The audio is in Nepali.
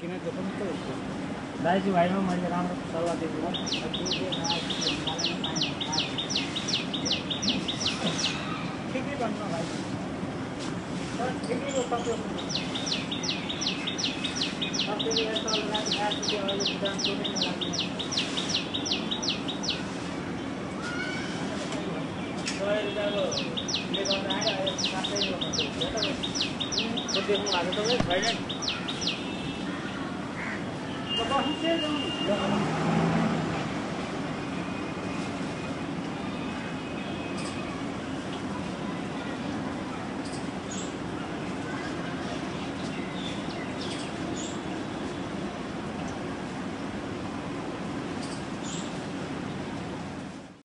दाइजी भाइमा मैले राम्रो सल्लाह दिएको ठिकै भन्नु भाइ ठिकै हो सबैले यस्तो लागि अहिले भुटान सोध्नै नलाग्ने ले गर्दा आयो साथै देख्नु भएको तपाईँ छैन